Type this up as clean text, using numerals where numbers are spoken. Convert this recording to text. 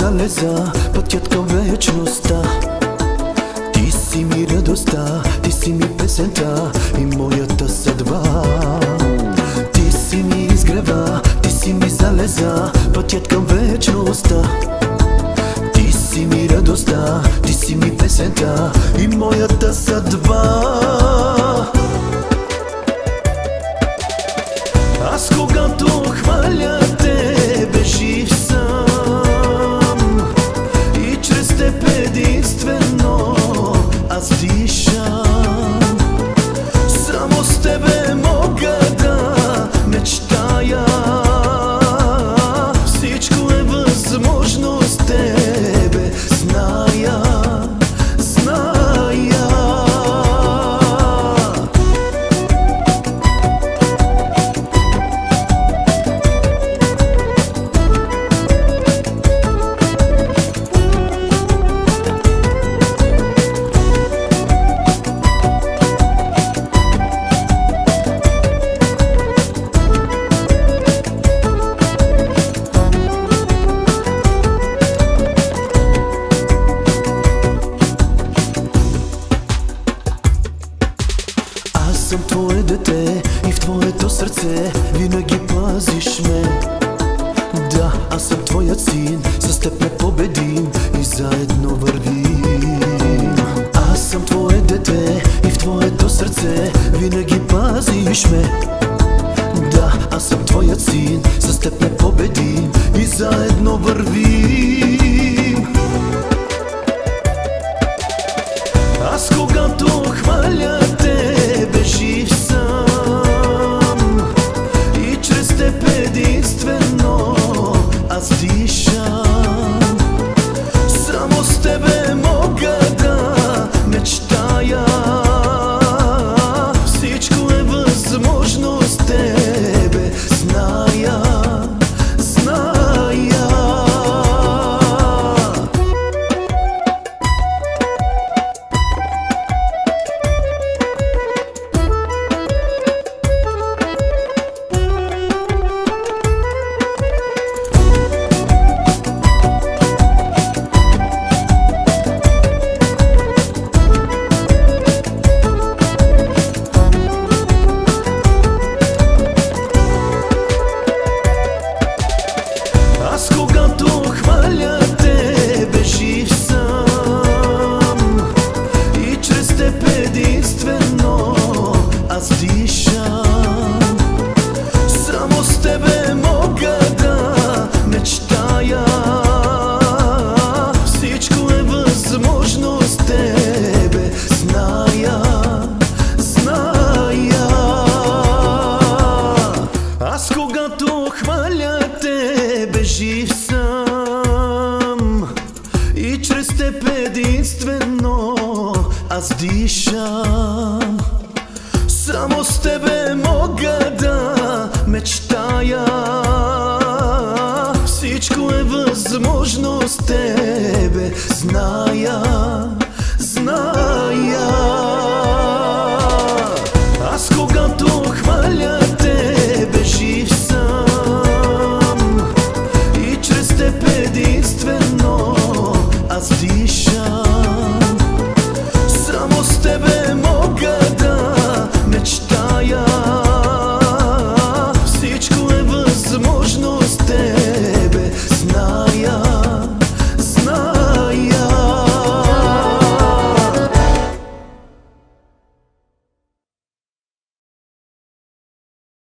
залеза пътят към вечността. Ти си ми радостта, ти си ми песента и моята съдба. Ти си ми изгрева, ти си ми залеза пътят към вечността. Ти си ми радостта, ти си ми песента и моята съдба. Аз когато хваля тебе, жив съм и чрез теб единствено аз дишам. Само с тебе мога да мечтая. Всичко е възможно с тебе, зная, зная. Аз съм твое дете и в твоето сърце винаги пазиш ме. Да, аз съм твоят син, с теб непобедим и заедно вървим. Аз съм твое дете и в твоето сърце винаги пазиш ме. Да, аз съм твоят син, с теб непобедим и заедно вървим. Аз когато хваля тебе, жив съм и чрез теб единствено аз дишам. Само с тебе мога да мечтая. Всичко е възможно с тебе, зная, зная. Аз когато хваля тебе, жив съм и чрез теб единствено аз дишам. Само с тебе мога да мечтая. Всичко е възможно с тебе, зная, зная. Аз когато хваля тебе, жив съм и чрез теб единствено аз дишам. Само с тебе мога да мечтая. Всичко е възможно с тебе, зная, зная. Аз когато хваля тебе, жив съм и чрез теб единствено аз дишам. Само с тебе мога да мечтая. Всичко е възможно с тебе.